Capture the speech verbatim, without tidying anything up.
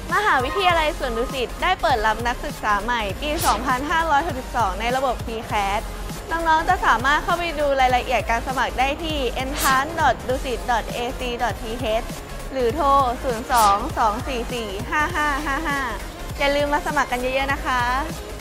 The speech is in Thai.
มหาวิทยาลัยสวนดุสิตได้เปิดรับนักศึกษาใหม่ปี สองพันห้าร้อยหกสิบสอง ในระบบ ที แคท น้องๆ จะสามารถเข้าไปดูรายละเอียดการสมัครได้ที่ เอ็นทรานซ์ ดอท ดุสิต ดอท เอ ซี ดอท ที เอช หรือโทร ศูนย์ สอง สอง สี่ สี่ ห้า ห้า ห้า ห้า อย่าลืมมาสมัครกันเยอะๆนะคะ